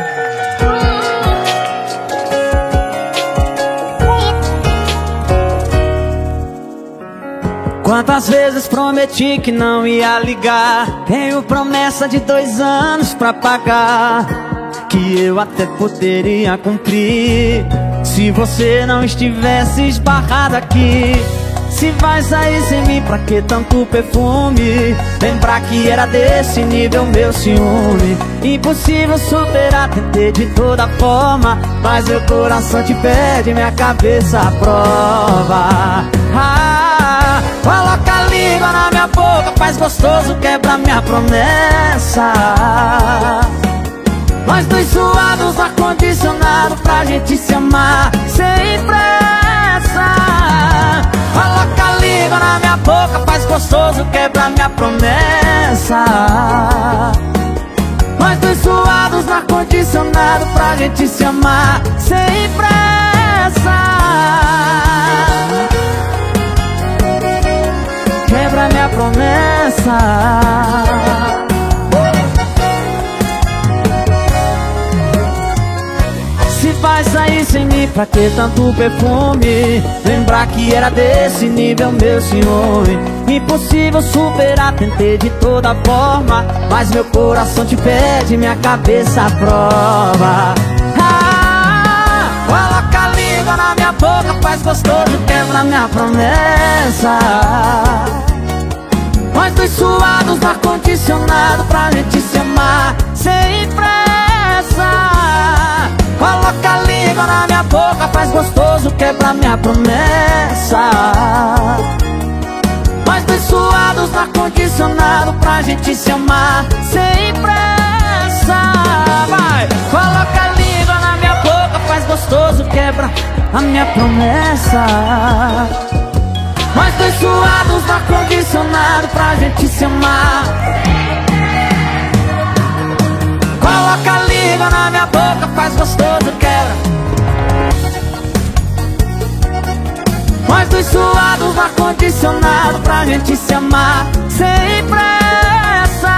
Quantas vezes prometi que não ia ligar? Tenho promessa de 2 anos pra pagar, que eu até poderia cumprir se você não estivesse esbarrado aqui. Se vai sair sem mim, pra que tanto perfume? Lembrar que era desse nível meu ciúme. Impossível superar, tentei de toda forma, mas meu coração te pede, minha cabeça à prova. Coloca a língua na minha boca, faz gostoso, quebra minha promessa. Nós dois suados no ar-condicionado pra gente se amar sem pressa. Coloca a língua na minha boca, faz gostoso, quebra minha promessa. Nós dois suados no ar-condicionado pra gente se amar sem pressa. Quebra minha promessa. Se vai sair sem mim, pra que tanto perfume? Lembrar que era desse nível meu ciúme. Impossível superar, tentei de toda forma, mas meu coração te pede, minha cabeça à prova. Coloca a língua na minha boca, faz gostoso, quebra minha promessa. Nós dois suados no ar-condicionado pra gente se amar sem pressa. Coloca a língua na minha boca, faz gostoso, quebra minha promessa. Nós dois suados no ar-condicionado pra gente se amar sem pressa. Vai! Coloca a língua na minha boca, faz gostoso, quebra a minha promessa. Nós dois suados no ar-condicionado pra gente se amar. Coloca a língua na minha boca, faz gostoso, quebra. Nós dois suados no ar-condicionado pra gente se amar sem pressa.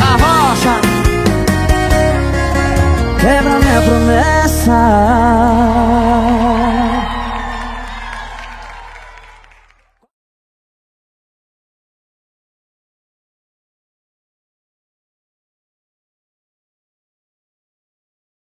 Arrocha, quebra minha promessa.